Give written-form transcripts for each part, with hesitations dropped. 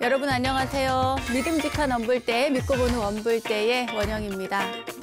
여러분 안녕하세요. 믿음직한 원불대, 믿고 보는 원불대의 원영입니다.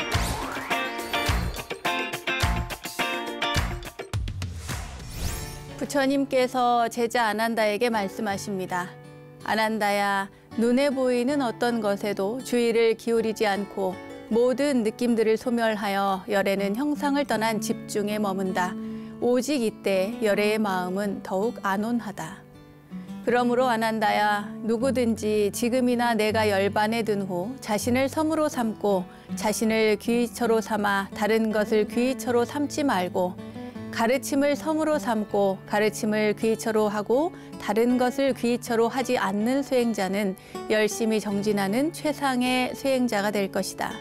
부처님께서 제자 아난다에게 말씀하십니다. 아난다야, 눈에 보이는 어떤 것에도 주의를 기울이지 않고 모든 느낌들을 소멸하여 열애는 형상을 떠난 집중에 머문다. 오직 이때 열애의 마음은 더욱 안온하다. 그러므로 아난다야, 누구든지 지금이나 내가 열반에 든 후 자신을 섬으로 삼고 자신을 귀처로 삼아 다른 것을 귀처로 삼지 말고 가르침을 섬으로 삼고 가르침을 귀처로 하고 다른 것을 귀처로 하지 않는 수행자는 열심히 정진하는 최상의 수행자가 될 것이다.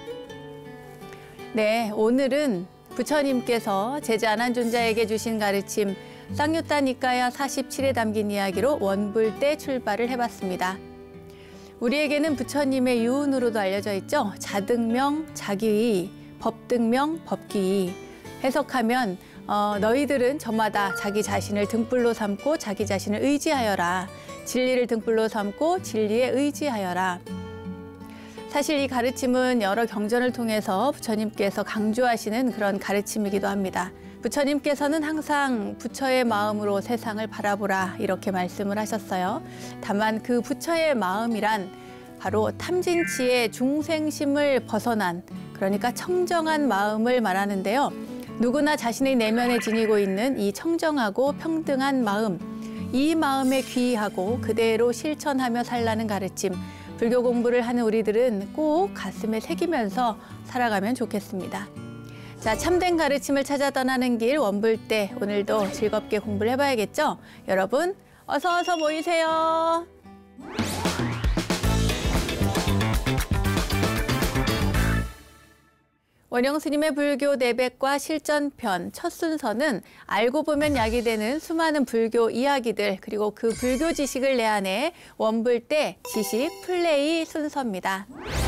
네, 오늘은 부처님께서 제자 아난존자에게 주신 가르침 쌍유타 니까야 47에 담긴 이야기로 원불대 출발을 해봤습니다. 우리에게는 부처님의 유언으로도 알려져 있죠. 자등명, 자기의, 법등명, 법기의. 해석하면 너희들은 저마다 자기 자신을 등불로 삼고 자기 자신을 의지하여라. 진리를 등불로 삼고 진리에 의지하여라. 사실 이 가르침은 여러 경전을 통해서 부처님께서 강조하시는 그런 가르침이기도 합니다. 부처님께서는 항상 부처의 마음으로 세상을 바라보라 이렇게 말씀을 하셨어요. 다만 그 부처의 마음이란 바로 탐진치의 중생심을 벗어난, 그러니까 청정한 마음을 말하는데요. 누구나 자신의 내면에 지니고 있는 이 청정하고 평등한 마음, 이 마음에 귀의하고 그대로 실천하며 살라는 가르침, 불교 공부를 하는 우리들은 꼭 가슴에 새기면서 살아가면 좋겠습니다. 자, 참된 가르침을 찾아 떠나는 길 원불대, 오늘도 즐겁게 공부를 해봐야겠죠? 여러분, 어서 모이세요. 원영 스님의 불교 내백과 실전편 첫 순서는 알고 보면 약이 되는 수많은 불교 이야기들, 그리고 그 불교 지식을 내한해 원불대 지식 플레이 순서입니다.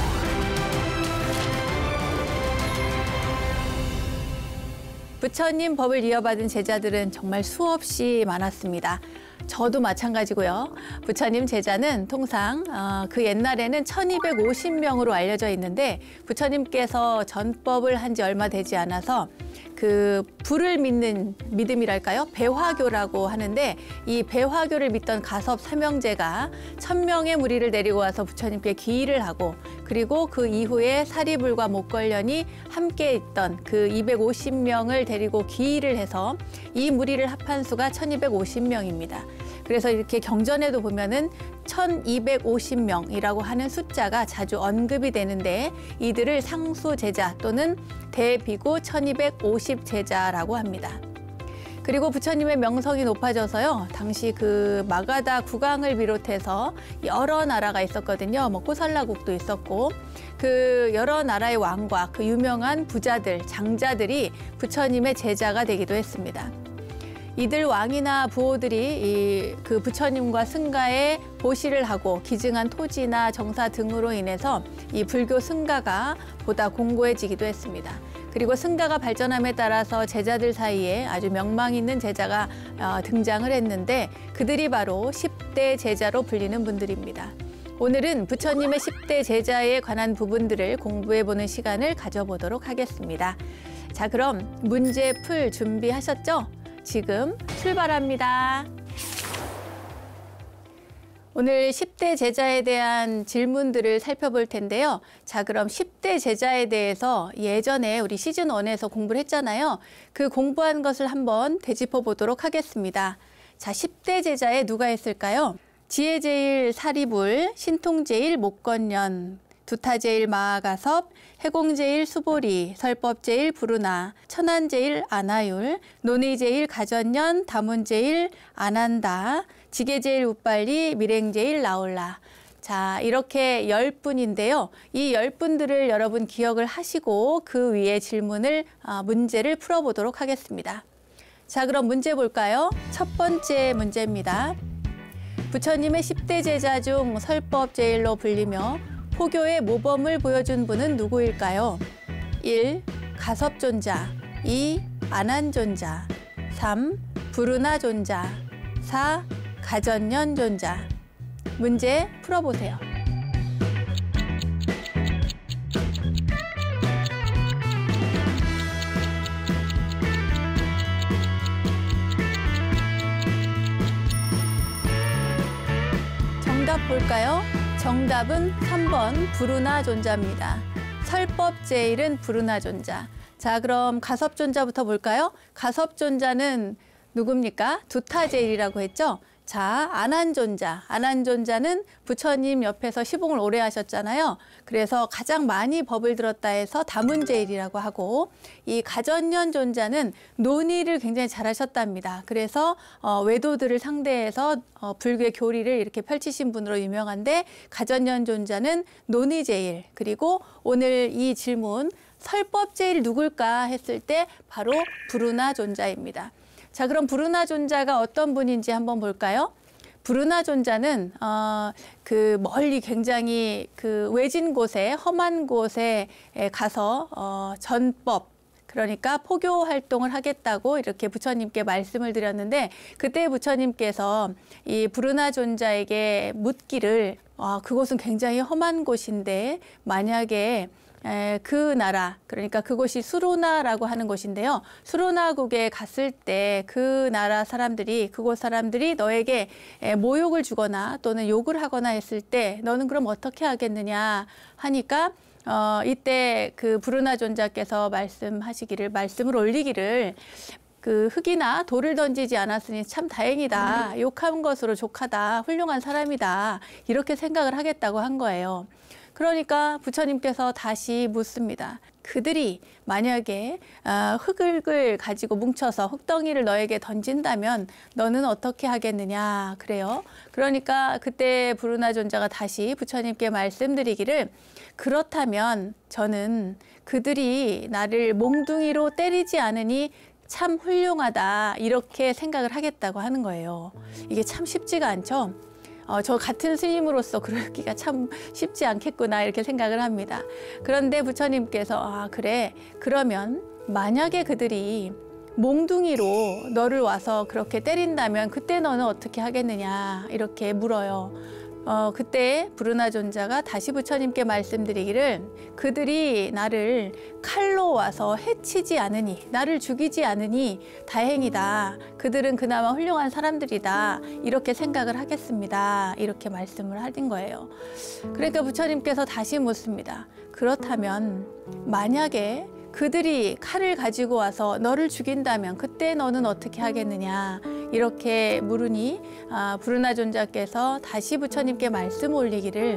부처님 법을 이어받은 제자들은 정말 수없이 많았습니다. 저도 마찬가지고요. 부처님 제자는 통상 그 옛날에는 1250명으로 알려져 있는데 부처님께서 전법을 한 지 얼마 되지 않아서 그 불을 믿는 믿음이랄까요? 배화교라고 하는데 이 배화교를 믿던 가섭 삼형제가 1000명의 무리를 데리고 와서 부처님께 기의를 하고 그리고 그 이후에 사리불과 목걸련이 함께 있던 그 250명을 데리고 기의를 해서 이 무리를 합한 수가 1250명입니다. 그래서 이렇게 경전에도 보면은 1250명이라고 하는 숫자가 자주 언급이 되는데 이들을 상수 제자 또는 대비구 1250 제자라고 합니다. 그리고 부처님의 명성이 높아져서요. 당시 그 마가다 국왕을 비롯해서 여러 나라가 있었거든요. 뭐 코살라국도 있었고 그 여러 나라의 왕과 그 유명한 부자들, 장자들이 부처님의 제자가 되기도 했습니다. 이들 왕이나 부호들이 그 부처님과 승가에 보시를 하고 기증한 토지나 정사 등으로 인해서 이 불교 승가가 보다 공고해지기도 했습니다. 그리고 승가가 발전함에 따라서 제자들 사이에 아주 명망 있는 제자가 등장을 했는데 그들이 바로 10대 제자로 불리는 분들입니다. 오늘은 부처님의 10대 제자에 관한 부분들을 공부해보는 시간을 가져보도록 하겠습니다. 자, 그럼 문제 풀 준비하셨죠? 지금 출발합니다. 오늘 10대 제자에 대한 질문들을 살펴볼 텐데요. 자, 그럼 10대 제자에 대해서 예전에 우리 시즌 1에서 공부를 했잖아요. 그 공부한 것을 한번 되짚어 보도록 하겠습니다. 자, 10대 제자에 누가 있을까요? 지혜제일 사리불, 신통제일 목건련, 두타제일 마하가섭, 해공제일 수보리, 설법제일 부르나, 천안제일 아나율, 논의제일 가전년, 다문제일 아난다, 지게제일 우빨리, 밀행제일 나올라. 자, 이렇게 10분인데요. 이 10분들을 여러분 기억을 하시고 그 위에 질문을, 문제를 풀어보도록 하겠습니다. 자, 그럼 문제 볼까요? 첫 번째 문제입니다. 부처님의 10대 제자 중 설법제일로 불리며 포교의 모범을 보여준 분은 누구일까요? 1. 가섭존자, 2. 아난존자, 3. 부르나존자, 4. 가전년존자. 문제 풀어보세요. 정답 볼까요? 정답은 3번 불운하 존자입니다. 설법제일은 불운하 존자. 자, 그럼 가섭존자부터 볼까요? 가섭존자는 누굽니까? 두타제일이라고 했죠? 자, 안한존자. 안한존자는 부처님 옆에서 시봉을 오래 하셨잖아요. 그래서 가장 많이 법을 들었다 해서 다문제일이라고 하고, 이 가전연존자는 논의를 굉장히 잘하셨답니다. 그래서 외도들을 상대해서 불교의 교리를 이렇게 펼치신 분으로 유명한데, 가전연존자는 논의제일. 그리고 오늘 이 질문 설법제일 누굴까 했을 때 바로 불운하 존자입니다. 자, 그럼 불운하 존자가 어떤 분인지 한번 볼까요? 불운하 존자는 그 멀리 굉장히 그 외진 곳에 험한 곳에 가서 전법, 그러니까 포교 활동을 하겠다고 이렇게 부처님께 말씀을 드렸는데, 그때 부처님께서 이 불운하 존자에게 묻기를 그곳은 굉장히 험한 곳인데 만약에 그 나라, 그러니까 그곳이 수로나라고 하는 곳인데요. 수로나국에 갔을 때 그 나라 사람들이, 그곳 사람들이 너에게 모욕을 주거나 또는 욕을 하거나 했을 때 너는 그럼 어떻게 하겠느냐 하니까 이때 그 불운하 존자께서 말씀을 올리기를 그 흙이나 돌을 던지지 않았으니 참 다행이다. 욕한 것으로 족하다. 훌륭한 사람이다. 이렇게 생각을 하겠다고 한 거예요. 그러니까 부처님께서 다시 묻습니다. 그들이 만약에 흙을 가지고 뭉쳐서 흙덩이를 너에게 던진다면 너는 어떻게 하겠느냐 그래요. 그러니까 그때 불운하 존자가 다시 부처님께 말씀드리기를, 그렇다면 저는 그들이 나를 몽둥이로 때리지 않으니 참 훌륭하다 이렇게 생각을 하겠다고 하는 거예요. 이게 참 쉽지가 않죠. 저 같은 스님으로서 그러기가 참 쉽지 않겠구나 이렇게 생각을 합니다. 그런데 부처님께서 그래, 그러면 만약에 그들이 몽둥이로 너를 와서 그렇게 때린다면 그때 너는 어떻게 하겠느냐 이렇게 물어요. 그때 불운하 존자가 다시 부처님께 말씀드리기를, 그들이 나를 칼로 와서 해치지 않으니, 나를 죽이지 않으니 다행이다. 그들은 그나마 훌륭한 사람들이다. 이렇게 생각을 하겠습니다. 이렇게 말씀을 하신 거예요. 그러니까 부처님께서 다시 묻습니다. 그렇다면 만약에 그들이 칼을 가지고 와서 너를 죽인다면 그때 너는 어떻게 하겠느냐 이렇게 물으니 불운하 존자께서 다시 부처님께 말씀 올리기를,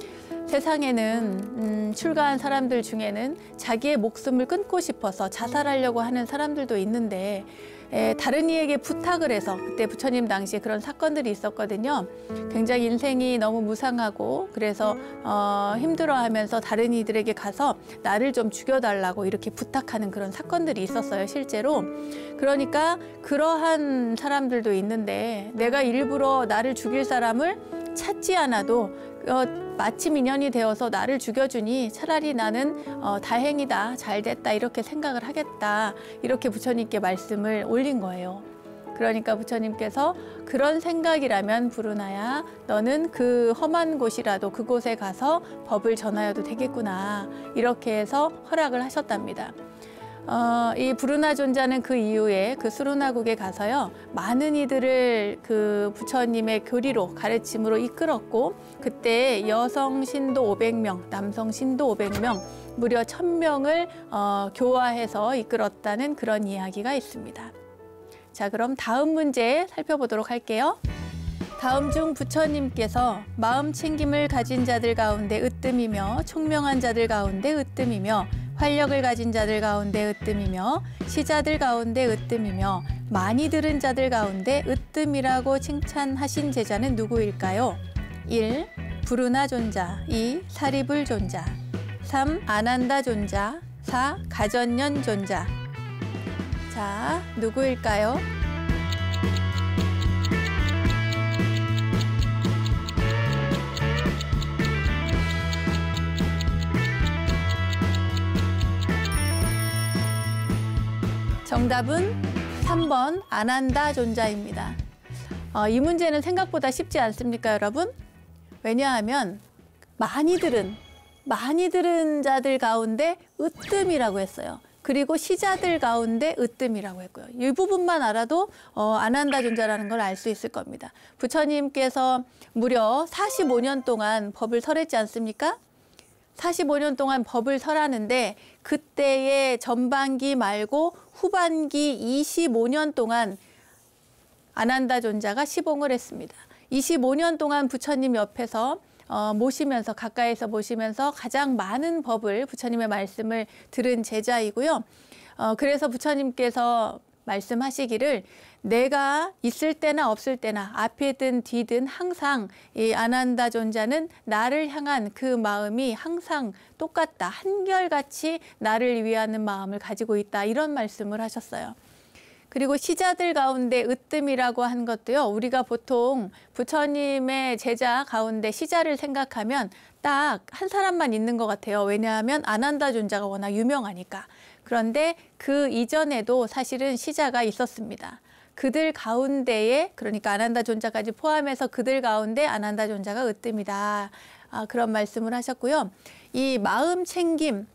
세상에는 출가한 사람들 중에는 자기의 목숨을 끊고 싶어서 자살하려고 하는 사람들도 있는데 다른 이에게 부탁을 해서, 그때 부처님 당시에 그런 사건들이 있었거든요. 굉장히 인생이 너무 무상하고 그래서 힘들어하면서 다른 이들에게 가서 나를 좀 죽여달라고 이렇게 부탁하는 그런 사건들이 있었어요, 실제로. 그러니까 그러한 사람들도 있는데 내가 일부러 나를 죽일 사람을 찾지 않아도 마침 인연이 되어서 나를 죽여주니 차라리 나는 다행이다, 잘됐다 이렇게 생각을 하겠다 이렇게 부처님께 말씀을 올린 거예요. 그러니까 부처님께서 그런 생각이라면 불운하야 너는 그 험한 곳이라도 그곳에 가서 법을 전하여도 되겠구나 이렇게 해서 허락을 하셨답니다. 이 불운하 존자는 그 이후에 그 수로나국에 가서요, 많은 이들을 그 부처님의 교리로, 가르침으로 이끌었고, 그때 여성 신도 500명, 남성 신도 500명, 무려 1000명을 교화해서 이끌었다는 그런 이야기가 있습니다. 자, 그럼 다음 문제 살펴보도록 할게요. 다음 중 부처님께서 마음 챙김을 가진 자들 가운데 으뜸이며, 총명한 자들 가운데 으뜸이며, 활력을 가진 자들 가운데 으뜸이며, 시자들 가운데 으뜸이며, 많이 들은 자들 가운데 으뜸이라고 칭찬하신 제자는 누구일까요? 1. 불운하 존자. 2. 사리불 존자. 3. 아난다 존자. 4. 가전연 존자. 자, 누구일까요? 정답은 3번 아난다 존자입니다. 이 문제는 생각보다 쉽지 않습니까, 여러분? 왜냐하면 많이 들은 자들 가운데 으뜸이라고 했어요. 그리고 시자들 가운데 으뜸이라고 했고요. 이 부분만 알아도 아난다 존자라는 걸 알 수 있을 겁니다. 부처님께서 무려 45년 동안 법을 설했지 않습니까? 45년 동안 법을 설하는데 그때의 전반기 말고 후반기 25년 동안 아난다 존자가 시봉을 했습니다. 25년 동안 부처님 옆에서 모시면서 가까이서 모시면서 가장 많은 법을 부처님의 말씀을 들은 제자이고요. 그래서 부처님께서 말씀하시기를 내가 있을 때나 없을 때나 앞이든 뒤든 항상 이 아난다 존자는 나를 향한 그 마음이 항상 똑같다. 한결같이 나를 위하는 마음을 가지고 있다. 이런 말씀을 하셨어요. 그리고 시자들 가운데 으뜸이라고 한 것도요. 우리가 보통 부처님의 제자 가운데 시자를 생각하면 딱 한 사람만 있는 것 같아요. 왜냐하면 아난다 존자가 워낙 유명하니까. 그런데 그 이전에도 사실은 시자가 있었습니다. 그들 가운데에 그러니까 아난다 존자까지 포함해서 그들 가운데 아난다 존자가 으뜸이다. 그런 말씀을 하셨고요. 이 마음 챙김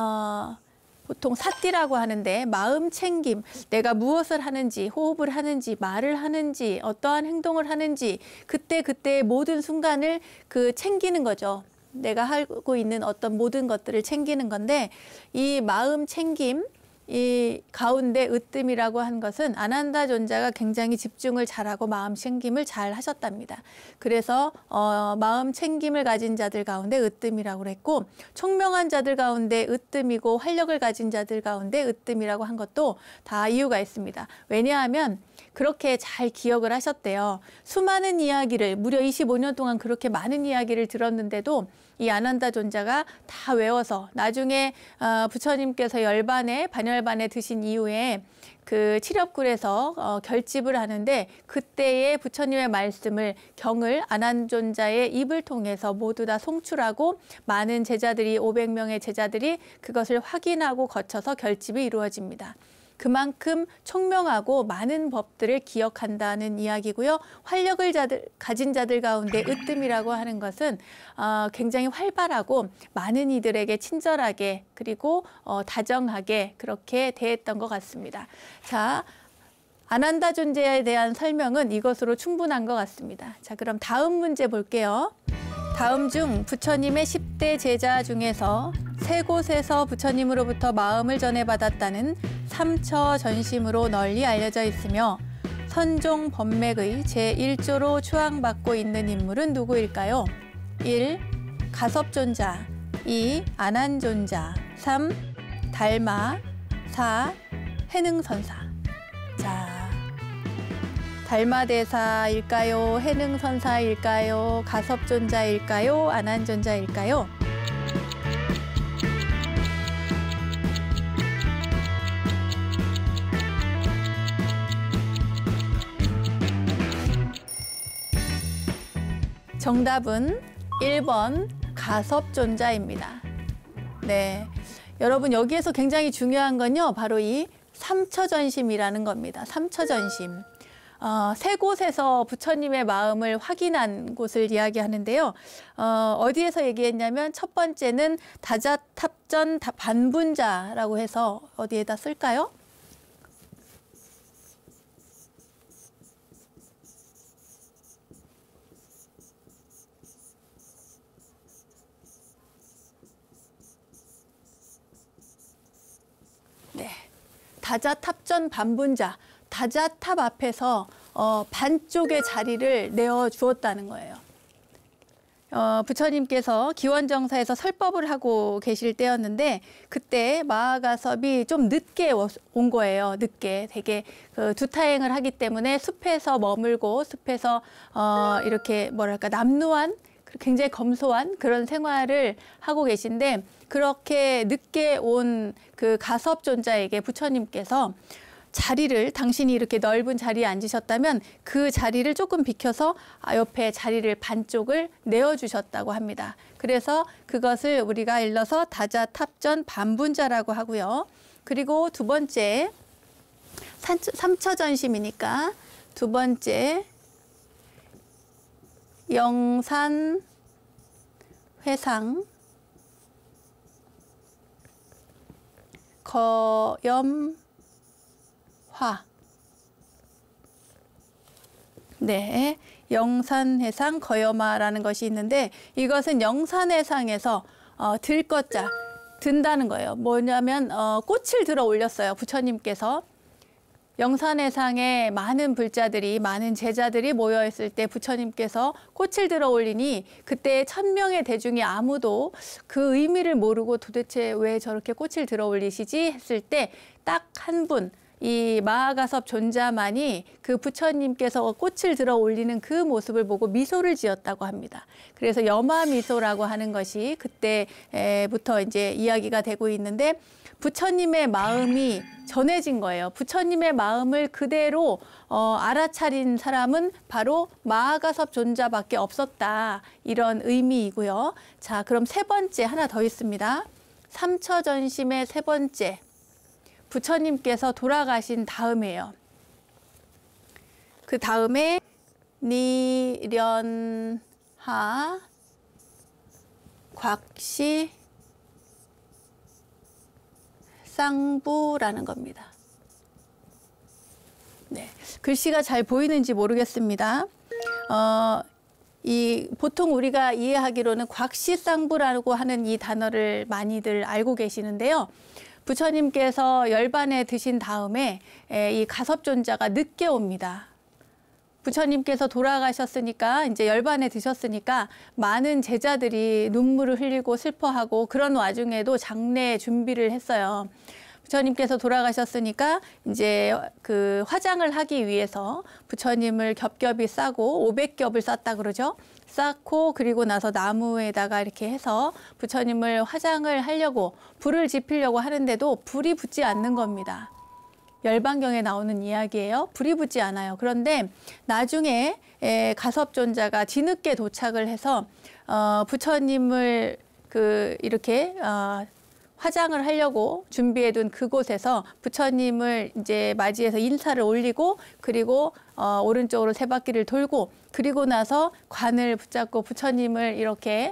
보통 사띠라고 하는데 마음 챙김, 내가 무엇을 하는지, 호흡을 하는지, 말을 하는지, 어떠한 행동을 하는지 그때그때의 모든 순간을 챙기는 거죠. 내가 하고 있는 어떤 모든 것들을 챙기는 건데 이 마음 챙김, 이 가운데 으뜸이라고 한 것은 아난다 존자가 굉장히 집중을 잘하고 마음 챙김을 잘 하셨답니다. 그래서 마음 챙김을 가진 자들 가운데 으뜸이라고 그랬고 총명한 자들 가운데 으뜸이고 활력을 가진 자들 가운데 으뜸이라고 한 것도 다 이유가 있습니다. 왜냐하면 그렇게 잘 기억을 하셨대요. 수많은 이야기를 무려 25년 동안 그렇게 많은 이야기를 들었는데도 이 아난다 존자가 다 외워서 나중에 부처님께서 반열반에 드신 이후에 그 칠엽굴에서 결집을 하는데 그때의 부처님의 말씀을 경을 아난다 존자의 입을 통해서 모두 다 송출하고 많은 제자들이 500명의 제자들이 그것을 확인하고 거쳐서 결집이 이루어집니다. 그만큼 총명하고 많은 법들을 기억한다는 이야기고요. 활력을 가진 자들 가운데 으뜸이라고 하는 것은 굉장히 활발하고 많은 이들에게 친절하게 그리고 다정하게 그렇게 대했던 것 같습니다. 자, 아난다 존재에 대한 설명은 이것으로 충분한 것 같습니다. 자, 그럼 다음 문제 볼게요. 다음 중 부처님의 10대 제자 중에서 세 곳에서 부처님으로부터 마음을 전해받았다는 삼처 전심으로 널리 알려져 있으며 선종 법맥의 제1조로 추앙받고 있는 인물은 누구일까요? 1. 가섭존자 2. 아난존자 3. 달마 4. 해능선사. 자, 달마대사일까요? 해능선사일까요? 가섭존자일까요? 아난존자일까요? 정답은 1번 가섭존자입니다. 네, 여러분 여기에서 굉장히 중요한 건요. 바로 이 삼처전심이라는 겁니다. 삼처전심. 세 곳에서 부처님의 마음을 확인한 곳을 이야기하는데요. 어디에서 얘기했냐면 첫 번째는 다자탑전 반분자라고 해서 어디에다 쓸까요? 네, 다자탑전 반분자. 다자탑 앞에서 반쪽의 자리를 내어 주었다는 거예요. 부처님께서 기원정사에서 설법을 하고 계실 때였는데 그때 마하가섭이 좀 늦게 온 거예요. 늦게 되게 두타행을 하기 때문에 숲에서 머물고 숲에서 이렇게 뭐랄까 남루한 굉장히 검소한 그런 생활을 하고 계신데 그렇게 늦게 온 그 가섭존자에게 부처님께서 자리를 당신이 이렇게 넓은 자리에 앉으셨다면 그 자리를 조금 비켜서 옆에 자리를 반쪽을 내어주셨다고 합니다. 그래서 그것을 우리가 일러서 다자탑전 반분자라고 하고요. 그리고 두 번째 삼처전심이니까 두 번째 영산 회상, 거염화. 네, 영산해상 거염화라는 것이 있는데 이것은 영산해상에서 들것자, 든다는 거예요. 뭐냐면 꽃을 들어 올렸어요. 부처님께서. 영산해상에 많은 불자들이, 많은 제자들이 모여있을 때 부처님께서 꽃을 들어 올리니 그때 1000명의 대중이 아무도 그 의미를 모르고 도대체 왜 저렇게 꽃을 들어 올리시지 했을 때 딱 한 분, 이 마하가섭 존자만이 그 부처님께서 꽃을 들어 올리는 그 모습을 보고 미소를 지었다고 합니다. 그래서 여마미소라고 하는 것이 그때부터 이제 이야기가 되고 있는데 부처님의 마음이 전해진 거예요. 부처님의 마음을 그대로 알아차린 사람은 바로 마하가섭 존자밖에 없었다. 이런 의미이고요. 자, 그럼 세 번째 하나 더 있습니다. 삼처전심의 세 번째. 부처님께서 돌아가신 다음이에요. 그 다음에 니련하 곽시 쌍부라는 겁니다. 네, 글씨가 잘 보이는지 모르겠습니다. 보통 우리가 이해하기로는 곽시쌍부라고 하는 이 단어를 많이들 알고 계시는데요. 부처님께서 열반에 드신 다음에 이 가섭존자가 늦게 옵니다. 부처님께서 돌아가셨으니까 이제 열반에 드셨으니까 많은 제자들이 눈물을 흘리고 슬퍼하고 그런 와중에도 장례 준비를 했어요. 부처님께서 돌아가셨으니까 이제 그 화장을 하기 위해서 부처님을 겹겹이 싸고 500겹을 쌌다 그러죠. 쌓고 그리고 나서 나무에다가 이렇게 해서 부처님을 화장을 하려고 불을 지피려고 하는데도 불이 붙지 않는 겁니다. 열반경에 나오는 이야기예요. 불이 붙지 않아요. 그런데 나중에 가섭존자가 뒤늦게 도착을 해서 부처님을 이렇게 화장을 하려고 준비해둔 그곳에서 부처님을 이제 맞이해서 인사를 올리고 그리고 오른쪽으로 세 바퀴를 돌고 그리고 나서 관을 붙잡고 부처님을 이렇게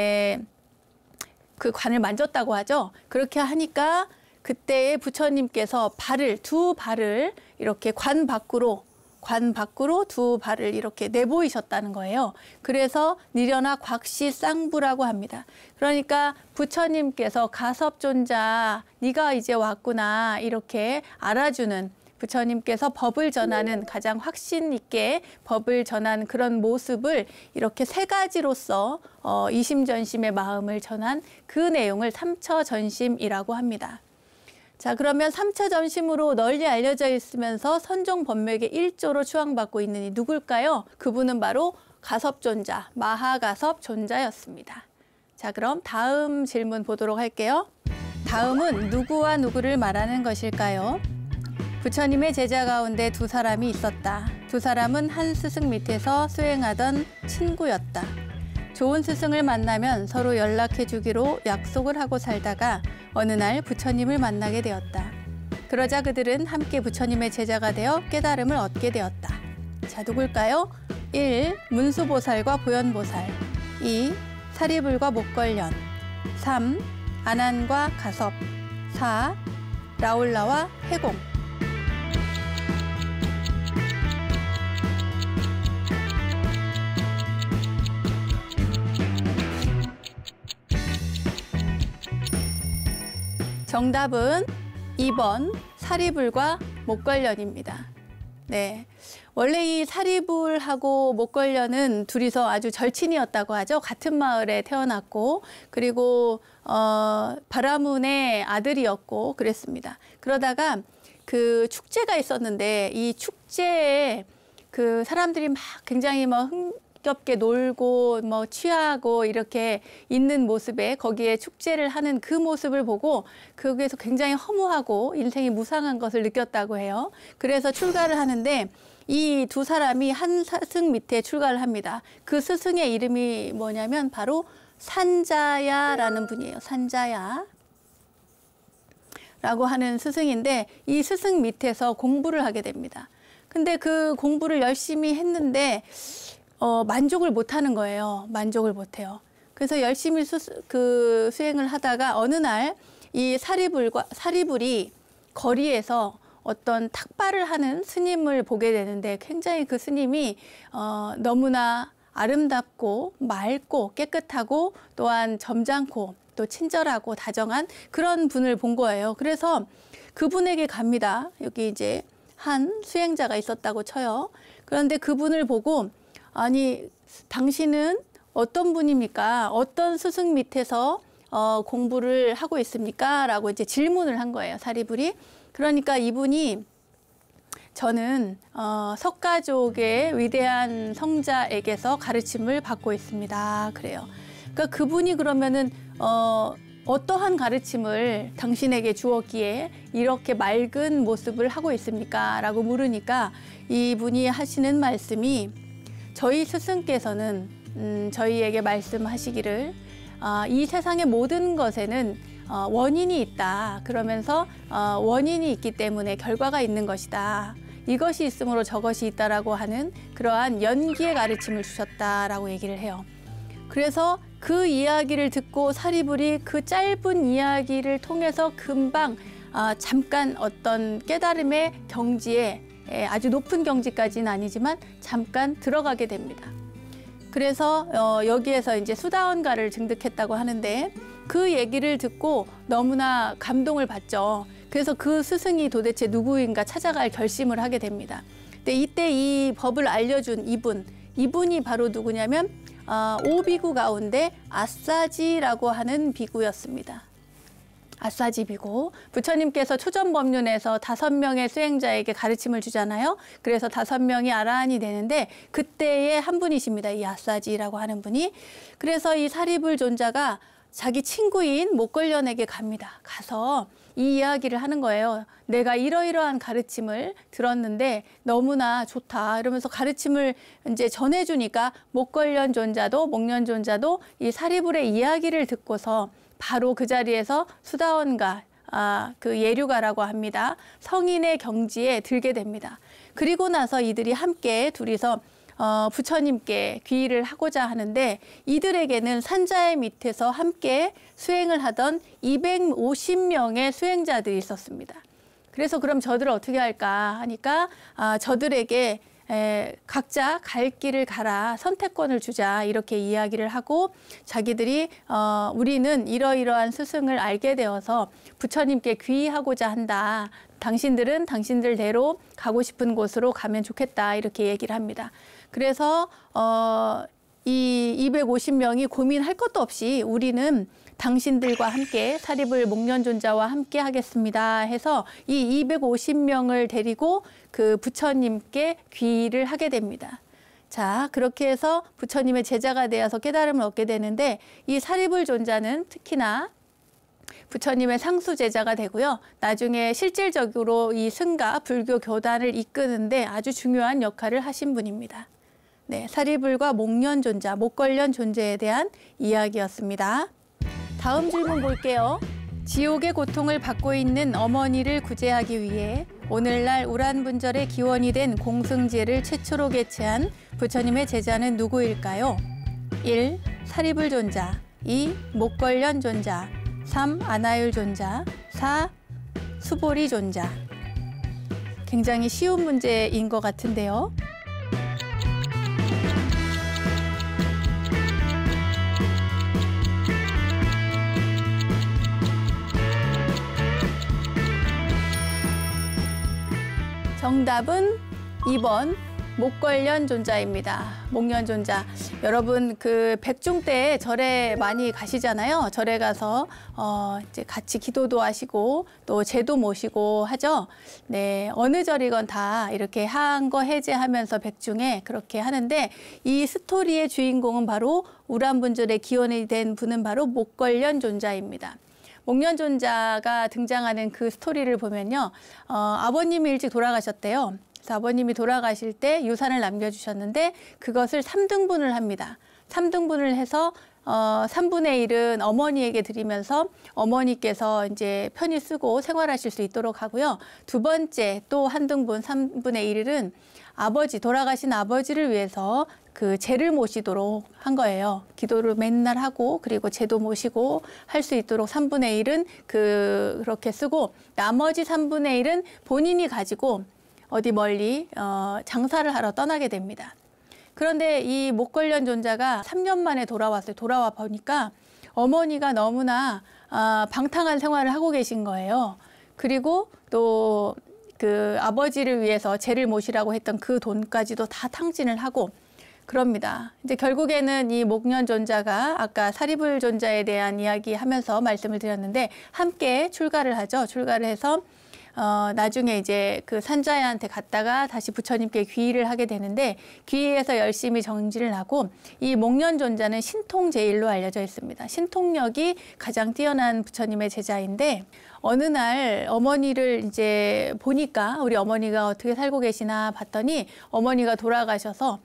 그 관을 만졌다고 하죠. 그렇게 하니까 그때에 부처님께서 두 발을 이렇게 관 밖으로 두 발을 이렇게 내보이셨다는 거예요. 그래서 니련하 곽시 쌍부라고 합니다. 그러니까 부처님께서 가섭존자 네가 이제 왔구나 이렇게 알아주는 부처님께서 법을 전하는 가장 확신 있게 법을 전한 그런 모습을 이렇게 세 가지로서 이심전심의 마음을 전한 그 내용을 삼처전심이라고 합니다. 자, 그러면 삼처전심으로 널리 알려져 있으면서 선종법맥의 1조로 추앙받고 있는 이 누굴까요? 그분은 바로 가섭존자, 마하가섭 존자였습니다. 자, 그럼 다음 질문 보도록 할게요. 다음은 누구와 누구를 말하는 것일까요? 부처님의 제자 가운데 두 사람이 있었다. 두 사람은 한 스승 밑에서 수행하던 친구였다. 좋은 스승을 만나면 서로 연락해 주기로 약속을 하고 살다가 어느 날 부처님을 만나게 되었다. 그러자 그들은 함께 부처님의 제자가 되어 깨달음을 얻게 되었다. 자, 누굴까요? 1. 문수보살과 보현보살. 2. 사리불과 목걸련. 3. 아난과 가섭. 4. 라울라와 해공. 정답은 2번 사리불과 목걸련입니다. 네, 원래 이 사리불하고 목걸련은 둘이서 아주 절친이었다고 하죠. 같은 마을에 태어났고 그리고 바라문의 아들이었고 그랬습니다. 그러다가 그 축제가 있었는데 이 축제에 그 사람들이 막 굉장히 흥겹게 놀고 취하고 이렇게 있는 모습에 거기에 축제를 하는 그 모습을 보고 거기에서 굉장히 허무하고 인생이 무상한 것을 느꼈다고 해요. 그래서 출가를 하는데 이 두 사람이 한 스승 밑에 출가를 합니다. 그 스승의 이름이 뭐냐면 바로 산자야라는 분이에요. 산자야 라고 하는 스승인데 이 스승 밑에서 공부를 하게 됩니다. 근데 그 공부를 열심히 했는데 만족을 못하는 거예요. 만족을 못해요. 그래서 열심히 수행을 하다가 어느 날 이 사리불이 거리에서 어떤 탁발을 하는 스님을 보게 되는데 굉장히 그 스님이 너무나 아름답고 맑고 깨끗하고 또한 점잖고 또 친절하고 다정한 그런 분을 본 거예요. 그래서 그분에게 갑니다. 여기 이제 한 수행자가 있었다고 쳐요. 그런데 그분을 보고 아니 당신은 어떤 분입니까? 어떤 스승 밑에서 공부를 하고 있습니까? 라고 이제 질문을 한 거예요. 사리불이. 그러니까 이분이 저는 석가족의 위대한 성자에게서 가르침을 받고 있습니다. 그래요. 그러니까 그분이 그러면은 어떠한 가르침을 당신에게 주었기에 이렇게 맑은 모습을 하고 있습니까? 라고 물으니까 이분이 하시는 말씀이 저희 스승께서는 저희에게 말씀하시기를 이 세상의 모든 것에는 원인이 있다. 그러면서 원인이 있기 때문에 결과가 있는 것이다. 이것이 있으므로 저것이 있다라고 하는 그러한 연기의 가르침을 주셨다라고 얘기를 해요. 그래서 그 이야기를 듣고 사리불이 그 짧은 이야기를 통해서 금방 잠깐 어떤 깨달음의 경지에 아주 높은 경지까지는 아니지만 잠깐 들어가게 됩니다. 그래서 여기에서 이제 수다원가를 증득했다고 하는데 그 얘기를 듣고 너무나 감동을 받죠. 그래서 그 스승이 도대체 누구인가 찾아갈 결심을 하게 됩니다. 근데 이때 이 법을 알려준 이분이 바로 누구냐면 5비구 가운데 아싸지라고 하는 비구였습니다. 아싸지 비구. 부처님께서 초전법륜에서 5명의 수행자에게 가르침을 주잖아요. 그래서 5명이 아라한이 되는데 그때의 한 분이십니다. 이 아싸지라고 하는 분이. 그래서 이 사리불 존자가 자기 친구인 목걸련에게 갑니다. 가서 이 이야기를 하는 거예요. 내가 이러이러한 가르침을 들었는데 너무나 좋다. 이러면서 가르침을 이제 전해주니까 목걸련 존자도 목련 존자도 이 사리불의 이야기를 듣고서 바로 그 자리에서 수다원가, 그 예류가라고 합니다. 성인의 경지에 들게 됩니다. 그리고 나서 이들이 함께 둘이서 부처님께 귀의를 하고자 하는데 이들에게는 산자의 밑에서 함께 수행을 하던 250명의 수행자들이 있었습니다. 그래서 그럼 저들을 어떻게 할까 하니까 저들에게 각자 갈 길을 가라, 선택권을 주자 이렇게 이야기를 하고 자기들이 우리는 이러이러한 스승을 알게 되어서 부처님께 귀의하고자 한다. 당신들은 당신들대로 가고 싶은 곳으로 가면 좋겠다 이렇게 얘기를 합니다. 그래서 이 250명이 고민할 것도 없이 우리는 당신들과 함께 사리불 목련존자와 함께 하겠습니다 해서 이 250명을 데리고 그 부처님께 귀의를 하게 됩니다. 자, 그렇게 해서 부처님의 제자가 되어서 깨달음을 얻게 되는데 이 사리불 존자는 특히나 부처님의 상수 제자가 되고요. 나중에 실질적으로 이 승가 불교 교단을 이끄는데 아주 중요한 역할을 하신 분입니다. 네, 사리불과 목련 존자, 목걸련 존재에 대한 이야기였습니다. 다음 질문 볼게요. 지옥의 고통을 받고 있는 어머니를 구제하기 위해 오늘날 우란분절의 기원이 된 공승제를 최초로 개최한 부처님의 제자는 누구일까요? 1. 사리불 존자, 2. 목걸련 존자, 3. 아나율 존자, 4. 수보리 존자. 굉장히 쉬운 문제인 것 같은데요. 정답은 2번 목걸련 존자입니다. 목련 존자. 여러분 그 백중 때 절에 많이 가시잖아요. 절에 가서 이제 같이 기도도 하시고 또 제도 모시고 하죠. 네, 어느 절이건 다 이렇게 한거 해제하면서 백중에 그렇게 하는데 이 스토리의 주인공은 바로 우란분절의 기원이 된 분은 바로 목걸련 존자입니다. 목련 존자가 등장하는 그 스토리를 보면요. 아버님이 일찍 돌아가셨대요. 그래서 아버님이 돌아가실 때 유산을 남겨주셨는데 그것을 3등분을 합니다. 3등분을 해서 3분의 1은 어머니에게 드리면서 어머니께서 이제 편히 쓰고 생활하실 수 있도록 하고요. 두 번째 또 한 등분 3분의 1은 아버지, 돌아가신 아버지를 위해서 그 제를 모시도록 한 거예요. 기도를 맨날 하고 그리고 제도 모시고 할 수 있도록 3분의 1은 그렇게 쓰고 나머지 3분의 1은 본인이 가지고 어디 멀리 장사를 하러 떠나게 됩니다. 그런데 이 목걸련 존자가 3년 만에 돌아왔어요. 돌아와 보니까 어머니가 너무나 방탕한 생활을 하고 계신 거예요. 그리고 또 그 아버지를 위해서 제를 모시라고 했던 그 돈까지도 다 탕진을 하고 그럽니다. 이제 결국에는 이 목련 존자가 아까 사리불 존자에 대한 이야기 하면서 말씀을 드렸는데 함께 출가를 하죠. 출가를 해서 나중에 이제 그 산자야한테 갔다가 다시 부처님께 귀의를 하게 되는데 귀의해서 열심히 정진을 하고 이 목련 존자는 신통제일로 알려져 있습니다. 신통력이 가장 뛰어난 부처님의 제자인데 어느 날 어머니를 이제 보니까 우리 어머니가 어떻게 살고 계시나 봤더니 어머니가 돌아가셔서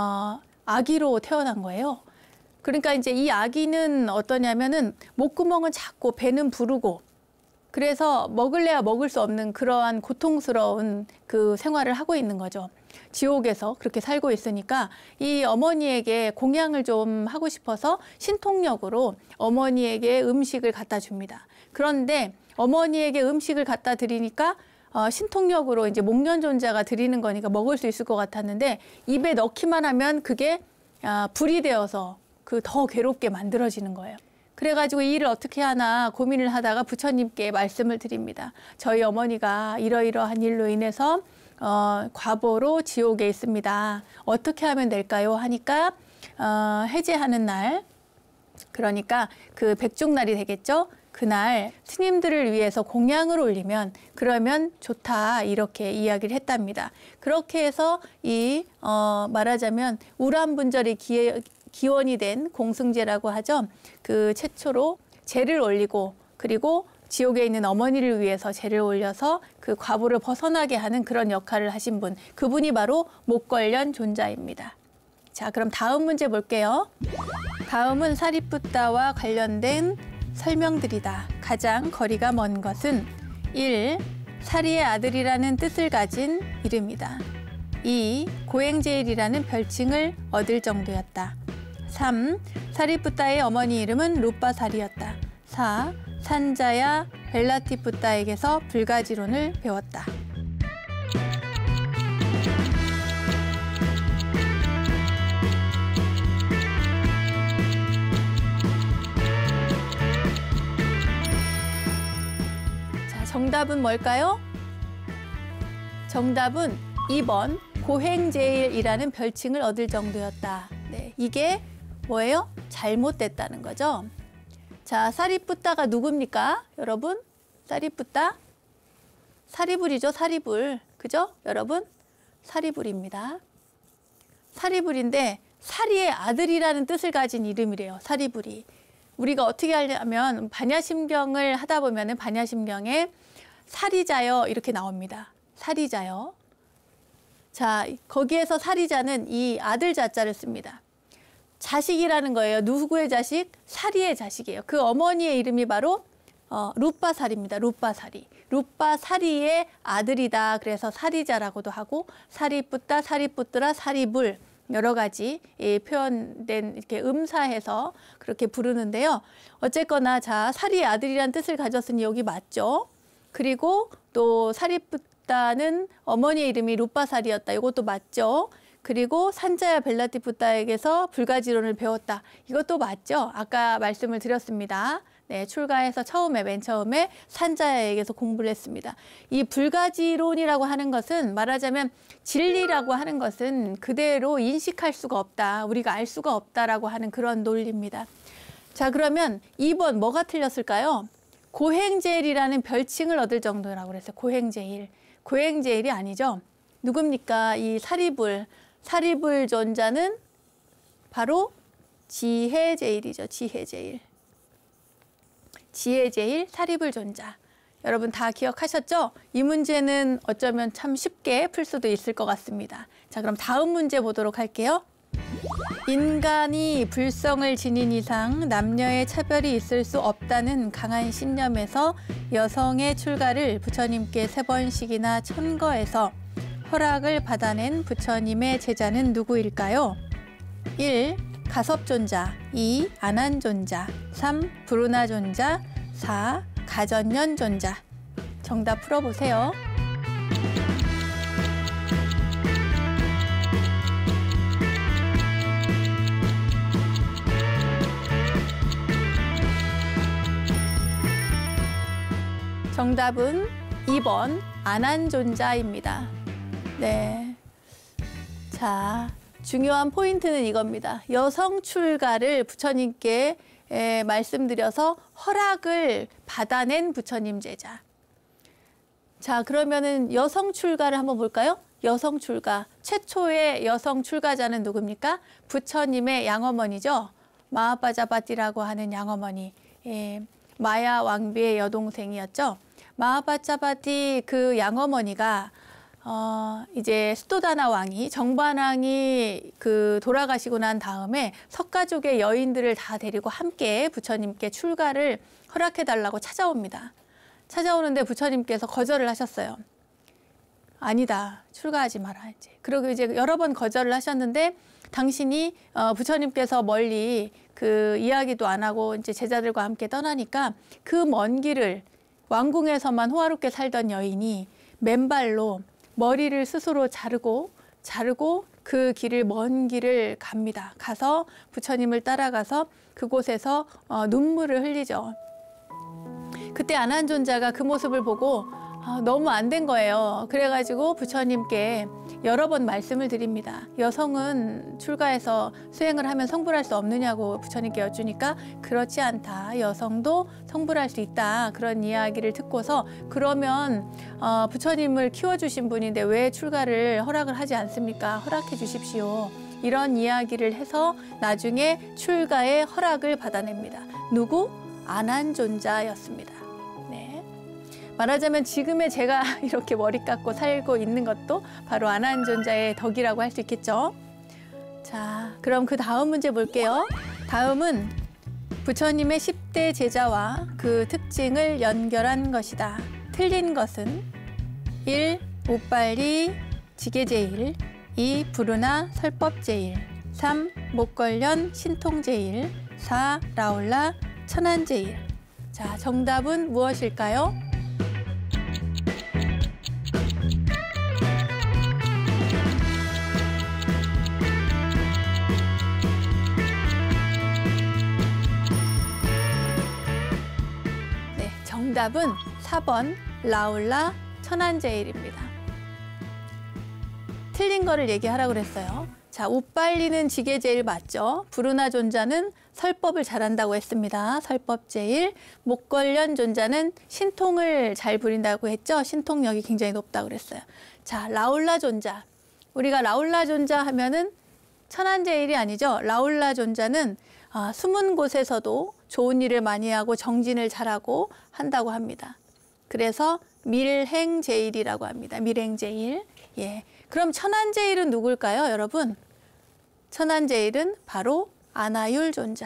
아기로 태어난 거예요. 그러니까 이제 이 아기는 어떠냐면은 목구멍은 작고 배는 부르고 그래서 먹을래야 먹을 수 없는 그러한 고통스러운 그 생활을 하고 있는 거죠. 지옥에서 그렇게 살고 있으니까 이 어머니에게 공양을 좀 하고 싶어서 신통력으로 어머니에게 음식을 갖다 줍니다. 그런데 어머니에게 음식을 갖다 드리니까 신통력으로 이제 목련 존자가 드리는 거니까 먹을 수 있을 것 같았는데 입에 넣기만 하면 그게 불이 되어서 그 더 괴롭게 만들어지는 거예요. 그래가지고 이 일을 어떻게 하나 고민을 하다가 부처님께 말씀을 드립니다. 저희 어머니가 이러이러한 일로 인해서 과보로 지옥에 있습니다. 어떻게 하면 될까요? 하니까 해제하는 날, 그러니까 그 백중날이 되겠죠? 그날 스님들을 위해서 공양을 올리면 그러면 좋다 이렇게 이야기를 했답니다. 그렇게 해서 이 말하자면 우람분절이 기원이 된 공승제라고 하죠. 그 최초로 제를 올리고 그리고 지옥에 있는 어머니를 위해서 제를 올려서 그 과보를 벗어나게 하는 그런 역할을 하신 분, 그분이 바로 목걸련 존자입니다. 자, 그럼 다음 문제 볼게요. 다음은 사리푸타와 관련된 설명들이다. 가장 거리가 먼 것은 1. 사리의 아들이라는 뜻을 가진 이름이다. 2. 고행제일이라는 별칭을 얻을 정도였다. 3. 사리푸타의 어머니 이름은 루빠사리였다. 4. 산자야 벨라티푸타에게서 불가지론을 배웠다. 정답은 뭘까요? 정답은 2번 고행제일이라는 별칭을 얻을 정도였다. 네, 이게 뭐예요? 잘못됐다는 거죠. 자, 사리푸타가 누굽니까? 여러분? 사리푸타? 사리불이죠, 사리불. 그죠? 여러분? 사리불입니다. 사리불인데 사리의 아들이라는 뜻을 가진 이름이래요, 사리불이. 우리가 어떻게 하냐면 반야심경을 하다 보면은 반야심경에 사리자여 이렇게 나옵니다. 사리자여. 자, 거기에서 사리자는 이 아들 자자를 씁니다. 자식이라는 거예요. 누구의 자식? 사리의 자식이에요. 그 어머니의 이름이 바로 루빠사리입니다. 루빠사리. 루빠사리의 아들이다. 그래서 사리자라고도 하고 사리푸타, 사리푸트라, 사리불 여러 가지 표현된 이렇게 음사해서 그렇게 부르는데요. 어쨌거나 자, 사리의 아들이라는 뜻을 가졌으니 여기 맞죠. 그리고 또 사리푸타는 어머니의 이름이 루빠사리였다. 이것도 맞죠. 그리고 산자야 벨라티푸타에게서 불가지론을 배웠다. 이것도 맞죠. 아까 말씀을 드렸습니다. 네, 출가해서 맨 처음에 산자야에게서 공부를 했습니다. 이 불가지론이라고 하는 것은 말하자면 진리라고 하는 것은 그대로 인식할 수가 없다. 우리가 알 수가 없다라고 하는 그런 논리입니다. 자, 그러면 2번 뭐가 틀렸을까요? 고행제일이라는 별칭을 얻을 정도라고 그랬어요. 고행제일. 고행제일이 아니죠. 누굽니까? 이 사리불. 사리불 존자는 바로 지혜제일이죠. 지혜제일. 지혜제일 사리불 존자. 여러분 다 기억하셨죠? 이 문제는 어쩌면 참 쉽게 풀 수도 있을 것 같습니다. 자, 그럼 다음 문제 보도록 할게요. 인간이 불성을 지닌 이상 남녀의 차별이 있을 수 없다는 강한 신념에서 여성의 출가를 부처님께 3번씩이나 천거해서 허락을 받아낸 부처님의 제자는 누구일까요? 1. 가섭존자, 2. 안한존자, 3. 불운하존자, 4. 가전연존자. 정답 풀어보세요. 정답은 2번 안한존자입니다. 네. 자, 중요한 포인트는 이겁니다. 여성 출가를 부처님께 말씀드려서 허락을 받아낸 부처님 제자. 자, 그러면은 여성 출가를 한번 볼까요? 여성 출가. 최초의 여성 출가자는 누굽니까? 부처님의 양어머니죠. 마하빠자바띠라고 하는 양어머니. 마야 왕비의 여동생이었죠. 마하빠자바띠 그 양어머니가 이제 수도다나 왕이 정반왕이 돌아가시고 난 다음에 석가족의 여인들을 다 데리고 함께 부처님께 출가를 허락해 달라고 찾아옵니다. 찾아오는데 부처님께서 거절을 하셨어요. 아니다, 출가하지 마라 이제. 그리고 이제 여러 번 거절을 하셨는데 당신이 부처님께서 멀리 이야기도 안 하고 이제 제자들과 함께 떠나니까 그 먼 길을 왕궁에서만 호화롭게 살던 여인이 맨발로 머리를 스스로 자르고 그 길을 먼 길을 갑니다. 가서 부처님을 따라가서 그곳에서 눈물을 흘리죠. 그때 안한존자가 그 모습을 보고 너무 안 된 거예요. 그래가지고 부처님께 여러 번 말씀을 드립니다. 여성은 출가해서 수행을 하면 성불할 수 없느냐고 부처님께 여쭈니까 그렇지 않다. 여성도 성불할 수 있다. 그런 이야기를 듣고서 그러면 부처님을 키워주신 분인데 왜 출가를 허락을 하지 않습니까? 허락해 주십시오. 이런 이야기를 해서 나중에 출가의 허락을 받아냅니다. 누구? 안한존자였습니다. 말하자면 지금의 제가 이렇게 머리 깎고 살고 있는 것도 바로 안한존자의 덕이라고 할 수 있겠죠. 자, 그럼 그 다음 문제 볼게요. 다음은 부처님의 10대 제자와 그 특징을 연결한 것이다. 틀린 것은 1. 옷빨리 지게제일, 2. 불운하 설법제일, 3. 목걸련 신통제일, 4. 라울라 천안제일. 자, 정답은 무엇일까요? 정답은 4번 라울라 천안제일입니다. 틀린 거를 얘기하라고 그랬어요. 자, 옷빨리는 지게제일 맞죠? 불운하 존자는 설법을 잘한다고 했습니다. 설법제일. 목걸련 존자는 신통을 잘 부린다고 했죠? 신통력이 굉장히 높다고 그랬어요. 자, 라울라 존자. 우리가 라울라 존자 하면은 천안제일이 아니죠. 라울라 존자는 숨은 곳에서도 좋은 일을 많이 하고 정진을 잘하고 한다고 합니다. 그래서 밀행제일이라고 합니다. 밀행제일. 예. 그럼 천안제일은 누굴까요, 여러분? 천안제일은 바로 아나율존자.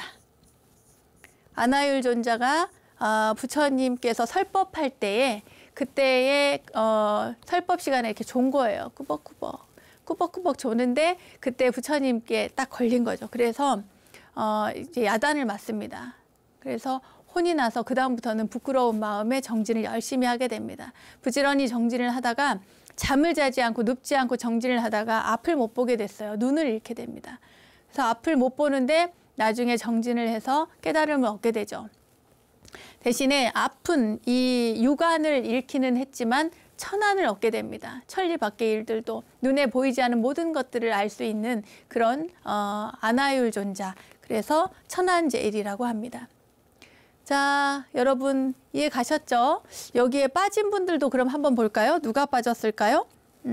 아나율존자가 부처님께서 설법할 때에 그때의 설법 시간에 이렇게 존 거예요. 꾸벅꾸벅 조는데 그때 부처님께 딱 걸린 거죠. 그래서 이제 야단을 맞습니다. 그래서 혼이 나서 그다음부터는 부끄러운 마음에 정진을 열심히 하게 됩니다. 부지런히 정진을 하다가 잠을 자지 않고 눕지 않고 정진을 하다가 앞을 못 보게 됐어요. 눈을 잃게 됩니다. 그래서 앞을 못 보는데 나중에 정진을 해서 깨달음을 얻게 되죠. 대신에 아픈 이 육안을 잃기는 했지만 천안을 얻게 됩니다. 천리 밖의 일들도 눈에 보이지 않은 모든 것들을 알 수 있는 그런 아나율존자. 그래서 천안제일이라고 합니다. 자, 여러분 이해 가셨죠? 여기에 빠진 분들도 그럼 한번 볼까요? 누가 빠졌을까요?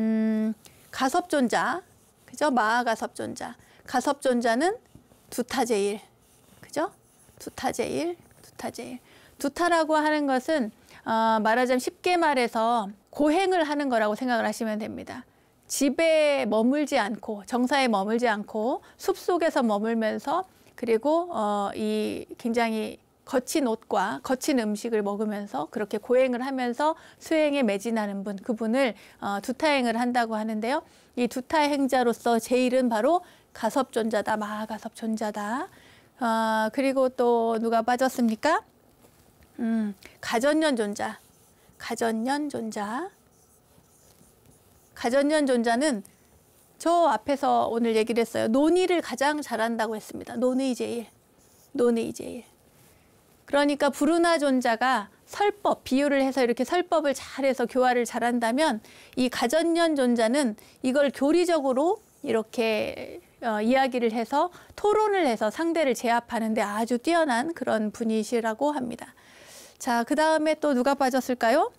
가섭존자, 그죠? 마하가섭존자. 가섭존자는 두타제일, 그죠? 두타제일. 두타라고 하는 것은 말하자면 쉽게 말해서 고행을 하는 거라고 생각을 하시면 됩니다. 집에 머물지 않고 정사에 머물지 않고 숲속에서 머물면서 그리고 이 굉장히 거친 옷과 거친 음식을 먹으면서 그렇게 고행을 하면서 수행에 매진하는 분, 그분을 두타행을 한다고 하는데요. 이 두타행자로서 제일은 바로 가섭존자다, 마가섭존자다. 그리고 또 누가 빠졌습니까? 가전년존자, 가전년존자. 가전년존자는 저 앞에서 오늘 얘기를 했어요. 논의를 가장 잘한다고 했습니다. 논의제일, 논의제일. 그러니까 불운하존자가 설법, 비유를 해서 이렇게 설법을 잘해서 교화를 잘한다면 이 가전년존자는 이걸 교리적으로 이렇게 이야기를 해서 토론을 해서 상대를 제압하는 데 아주 뛰어난 그런 분이시라고 합니다. 자, 그 다음에 또 누가 빠졌을까요?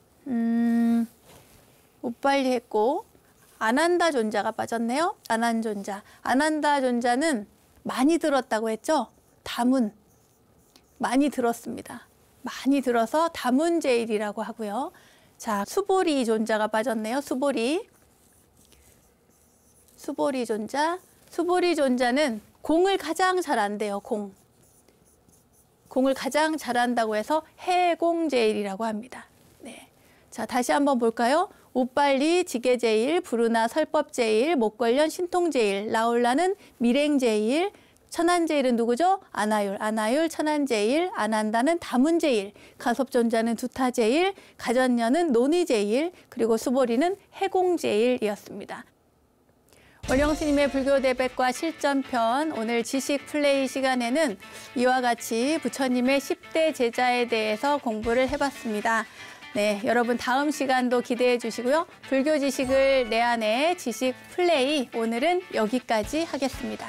우빨리 했고 아난다 존자가 빠졌네요. 아난존자. 아난다 존자는 많이 들었다고 했죠? 다문. 많이 들었습니다. 많이 들어서 다문제일이라고 하고요. 자, 수보리 존자가 빠졌네요. 수보리. 수보리 존자. 수보리 존자는 공을 가장 잘한대요. 공. 공을 가장 잘한다고 해서 해공제일이라고 합니다. 네. 자, 다시 한번 볼까요? 우빨리, 지게제일, 불운하, 설법제일, 목걸련, 신통제일, 라울라는 밀행제일, 천안제일은 누구죠? 아나율, 아나율, 천안제일, 아난다는 다문제일, 가섭존자는 두타제일, 가전년은 논의제일, 그리고 수보리는 해공제일이었습니다. 원영 스님의 불교 대백과 실전편, 오늘 지식 플레이 시간에는 이와 같이 부처님의 10대 제자에 대해서 공부를 해봤습니다. 네, 여러분 다음 시간도 기대해 주시고요. 불교 지식을 내 안에 지식 플레이, 오늘은 여기까지 하겠습니다.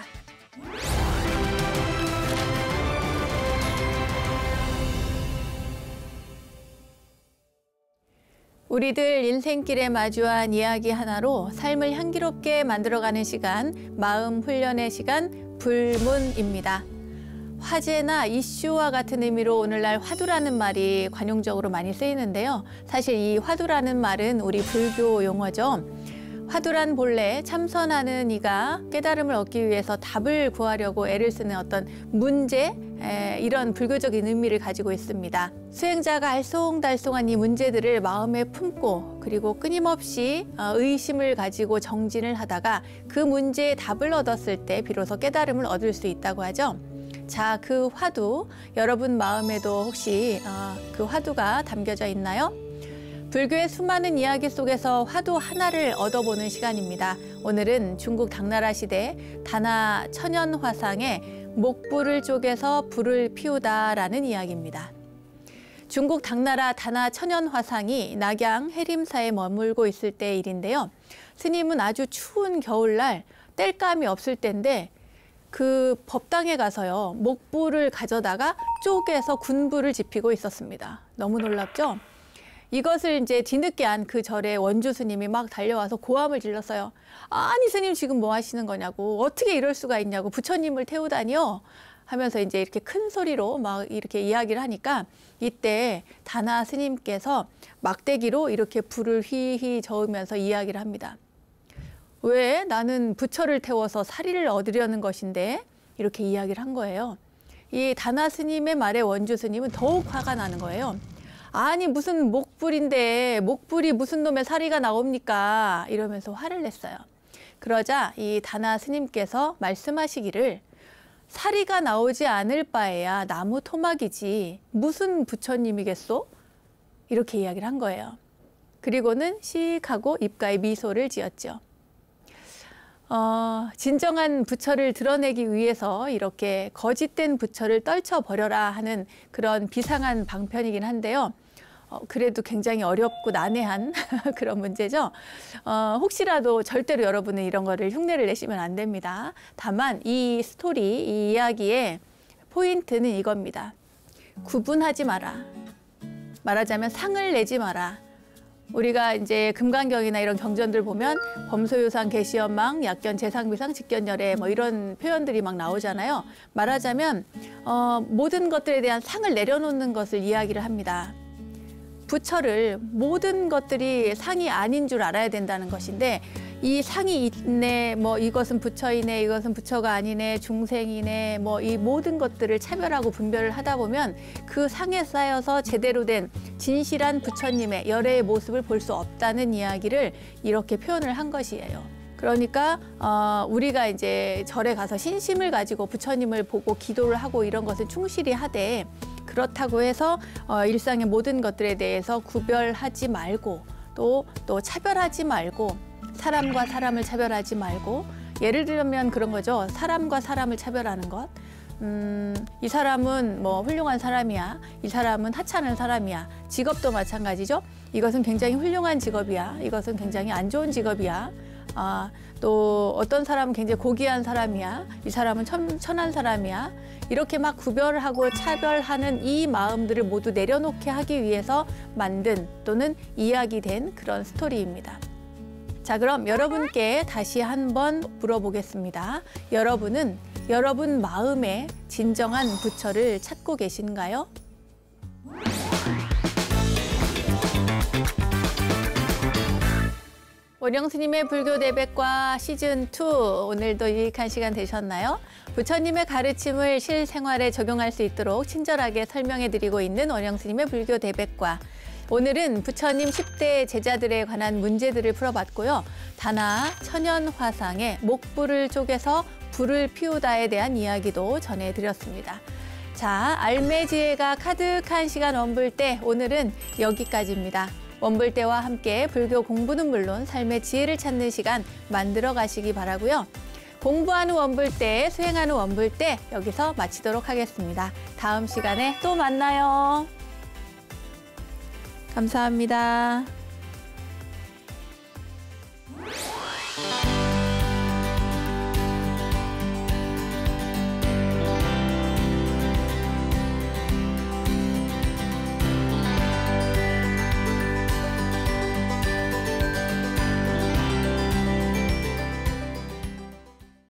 우리들 인생길에 마주한 이야기 하나로 삶을 향기롭게 만들어가는 시간, 마음 훈련의 시간, 불문입니다. 화제나 이슈와 같은 의미로 오늘날 화두라는 말이 관용적으로 많이 쓰이는데요. 사실 이 화두라는 말은 우리 불교 용어죠. 화두란 본래 참선하는 이가 깨달음을 얻기 위해서 답을 구하려고 애를 쓰는 어떤 문제, 이런 불교적인 의미를 가지고 있습니다. 수행자가 알쏭달쏭한 이 문제들을 마음에 품고 그리고 끊임없이 의심을 가지고 정진을 하다가 그 문제의 답을 얻었을 때 비로소 깨달음을 얻을 수 있다고 하죠. 자, 그 화두, 여러분 마음에도 혹시 그 화두가 담겨져 있나요? 불교의 수많은 이야기 속에서 화두 하나를 얻어보는 시간입니다. 오늘은 중국 당나라 시대 다나 천연화상의 목불을 쪼개서 불을 피우다라는 이야기입니다. 중국 당나라 다나 천연화상이 낙양 해림사에 머물고 있을 때의 일인데요. 스님은 아주 추운 겨울날 땔감이 없을 때인데 그 법당에 가서요. 목불을 가져다가 쪼개서 군불을 지피고 있었습니다. 너무 놀랍죠? 이것을 이제 뒤늦게 안 그 절에 원주 스님이 막 달려와서 고함을 질렀어요. 아니 스님 지금 뭐 하시는 거냐고, 어떻게 이럴 수가 있냐고, 부처님을 태우다니요 하면서 이제 이렇게 큰 소리로 막 이렇게 이야기를 하니까 이때 다나 스님께서 막대기로 이렇게 불을 휘휘 저으면서 이야기를 합니다. 왜? 나는 부처를 태워서 사리를 얻으려는 것인데, 이렇게 이야기를 한 거예요. 이 다나 스님의 말에 원주 스님은 더욱 화가 나는 거예요. 아니 무슨 목불인데 목불이 무슨 놈의 사리가 나옵니까? 이러면서 화를 냈어요. 그러자 이 다나 스님께서 말씀하시기를 사리가 나오지 않을 바에야 나무 토막이지 무슨 부처님이겠소? 이렇게 이야기를 한 거예요. 그리고는 씩 하고 입가에 미소를 지었죠. 진정한 부처를 드러내기 위해서 이렇게 거짓된 부처를 떨쳐버려라 하는 그런 비상한 방편이긴 한데요. 그래도 굉장히 어렵고 난해한 그런 문제죠. 혹시라도 절대로 여러분은 이런 거를 흉내를 내시면 안 됩니다. 다만 이 스토리, 이 이야기의 포인트는 이겁니다. 구분하지 마라. 말하자면 상을 내지 마라. 우리가 이제 금강경이나 이런 경전들 보면 범소유상, 계시연망, 약견, 재상비상, 직견열애 뭐 이런 표현들이 막 나오잖아요. 말하자면 모든 것들에 대한 상을 내려놓는 것을 이야기를 합니다. 부처를 모든 것들이 상이 아닌 줄 알아야 된다는 것인데 이 상이 있네, 뭐 이것은 부처이네, 이것은 부처가 아니네, 중생이네, 뭐 이 모든 것들을 차별하고 분별을 하다 보면 그 상에 쌓여서 제대로 된 진실한 부처님의 열애의 모습을 볼 수 없다는 이야기를 이렇게 표현을 한 것이에요. 그러니까 우리가 이제 절에 가서 신심을 가지고 부처님을 보고 기도를 하고 이런 것을 충실히 하되 그렇다고 해서 일상의 모든 것들에 대해서 구별하지 말고 또 차별하지 말고 사람과 사람을 차별하지 말고 예를 들면 그런 거죠. 사람과 사람을 차별하는 것. 이 사람은 뭐 훌륭한 사람이야. 이 사람은 하찮은 사람이야. 직업도 마찬가지죠. 이것은 굉장히 훌륭한 직업이야. 이것은 굉장히 안 좋은 직업이야. 또 어떤 사람은 굉장히 고귀한 사람이야. 이 사람은 천한 사람이야. 이렇게 막 구별하고 차별하는 이 마음들을 모두 내려놓게 하기 위해서 만든 또는 이야기된 그런 스토리입니다. 자, 그럼 여러분께 다시 한번 물어보겠습니다. 여러분은 여러분 마음에 진정한 부처를 찾고 계신가요? 원영스님의 불교 대백과 시즌2 오늘도 유익한 시간 되셨나요? 부처님의 가르침을 실생활에 적용할 수 있도록 친절하게 설명해 드리고 있는 원영스님의 불교 대백과 오늘은 부처님 10대 제자들에 관한 문제들을 풀어봤고요. 다나 천연화상의 목불을 쪼개서 불을 피우다에 대한 이야기도 전해드렸습니다. 자, 알매지혜가 가득한 시간 원불대 오늘은 여기까지입니다. 원불대와 함께 불교 공부는 물론 삶의 지혜를 찾는 시간 만들어 가시기 바라고요. 공부하는 원불대, 수행하는 원불대 여기서 마치도록 하겠습니다. 다음 시간에 또 만나요. 감사합니다.